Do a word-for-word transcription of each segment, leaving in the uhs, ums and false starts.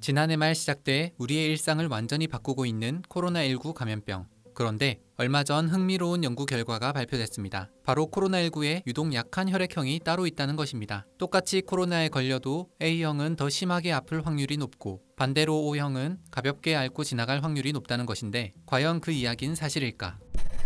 지난해 말 시작돼 우리의 일상을 완전히 바꾸고 있는 코로나십구 감염병. 그런데 얼마 전 흥미로운 연구 결과가 발표됐습니다. 바로 코로나십구에 유독 약한 혈액형이 따로 있다는 것입니다. 똑같이 코로나에 걸려도 A형은 더 심하게 아플 확률이 높고 반대로 O형은 가볍게 앓고 지나갈 확률이 높다는 것인데 과연 그 이야기는 사실일까?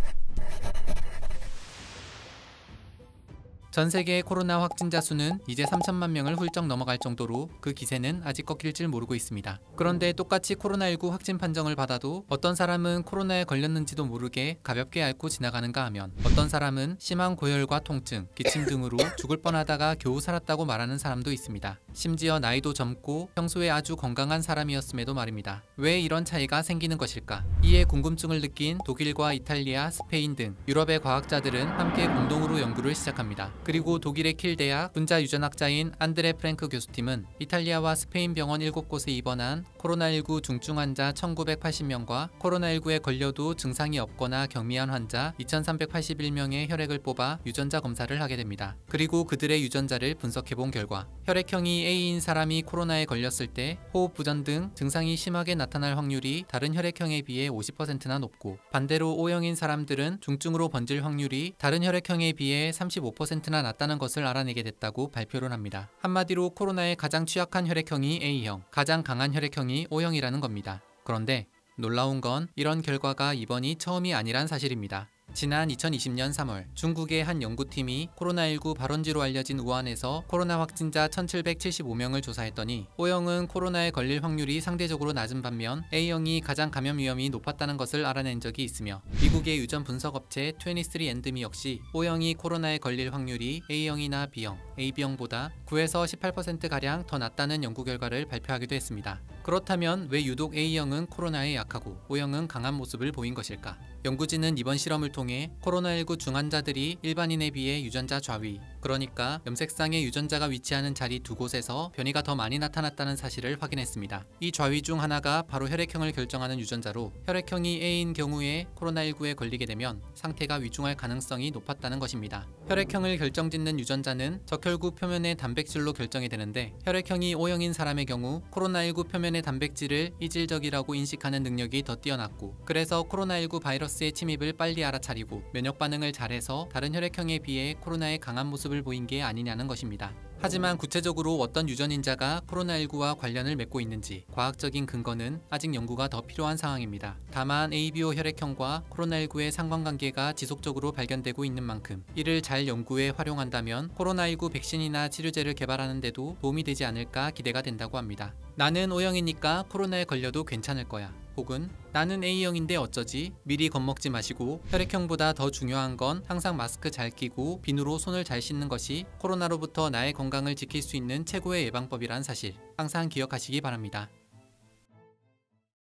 전 세계 코로나 확진자 수는 이제 삼천만 명을 훌쩍 넘어갈 정도로 그 기세는 아직 꺾일 줄 모르고 있습니다. 그런데 똑같이 코로나십구 확진 판정을 받아도 어떤 사람은 코로나에 걸렸는지도 모르게 가볍게 앓고 지나가는가 하면 어떤 사람은 심한 고열과 통증, 기침 등으로 죽을 뻔하다가 겨우 살았다고 말하는 사람도 있습니다. 심지어 나이도 젊고 평소에 아주 건강한 사람이었음에도 말입니다. 왜 이런 차이가 생기는 것일까? 이에 궁금증을 느낀 독일과 이탈리아, 스페인 등 유럽의 과학자들은 함께 공동으로 연구를 시작합니다. 그리고 독일의 킬 대학 분자 유전학자인 안드레 프랭크 교수팀은 이탈리아와 스페인 병원 일곱 곳에 입원한 코로나십구 중증 환자 천구백팔십 명과 코로나십구에 걸려도 증상이 없거나 경미한 환자 이천삼백팔십일 명의 혈액을 뽑아 유전자 검사를 하게 됩니다. 그리고 그들의 유전자를 분석해본 결과 혈액형이 A인 사람이 코로나에 걸렸을 때 호흡 부전 등 증상이 심하게 나타날 확률이 다른 혈액형에 비해 오십 퍼센트나 높고 반대로 O형인 사람들은 중증으로 번질 확률이 다른 혈액형에 비해 삼십오 퍼센트나 낮다는 것을 알아내게 됐다고 발표를 합니다. 한마디로 코로나에 가장 취약한 혈액형이 A형, 가장 강한 혈액형이 O형이라는 겁니다. 그런데 놀라운 건 이런 결과가 이번이 처음이 아니란 사실입니다. 지난 이천이십 년 삼월 중국의 한 연구팀이 코로나십구 발원지로 알려진 우한에서 코로나 확진자 천칠백칠십오 명을 조사했더니 O형은 코로나에 걸릴 확률이 상대적으로 낮은 반면 A형이 가장 감염 위험이 높았다는 것을 알아낸 적이 있으며 미국의 유전 분석 업체 이십삼 앤드미 역시 O형이 코로나에 걸릴 확률이 A형이나 B형, 에이비형보다 구에서 십팔 퍼센트가량 더 낮다는 연구 결과를 발표하기도 했습니다. 그렇다면 왜 유독 A형은 코로나에 약하고 O형은 강한 모습을 보인 것일까? 연구진은 이번 실험을 통해 코로나십구 중환자들이 일반인에 비해 유전자 좌위, 그러니까 염색상의 유전자가 위치하는 자리 두 곳에서 변이가 더 많이 나타났다는 사실을 확인했습니다. 이 좌위 중 하나가 바로 혈액형을 결정하는 유전자로 혈액형이 A인 경우에 코로나십구에 걸리게 되면 상태가 위중할 가능성이 높았다는 것입니다. 혈액형을 결정짓는 유전자는 적혈구 표면의 단백질로 결정이 되는데 혈액형이 O형인 사람의 경우 코로나십구 표면의 단백질을 이질적이라고 인식하는 능력이 더 뛰어났고 그래서 코로나십구 바이러스의 침입을 빨리 알아차리고 면역 반응을 잘해서 다른 혈액형에 비해 코로나에 강한 모습을 보인 게 아니냐는 것입니다. 하지만 구체적으로 어떤 유전인자가 코로나십구와 관련을 맺고 있는지 과학적인 근거는 아직 연구가 더 필요한 상황입니다. 다만 에이비오 혈액형과 코로나십구의 상관관계가 지속적으로 발견되고 있는 만큼 이를 잘 연구에 활용한다면 코로나십구 백신이나 치료제를 개발하는 데도 도움이 되지 않을까 기대가 된다고 합니다. 나는 O형이니까 코로나에 걸려도 괜찮을 거야. 혹은 나는 A형인데 어쩌지? 미리 겁먹지 마시고 혈액형보다 더 중요한 건 항상 마스크 잘 끼고 비누로 손을 잘 씻는 것이 코로나로부터 나의 건강을 지킬 수 있는 최고의 예방법이란 사실 항상 기억하시기 바랍니다.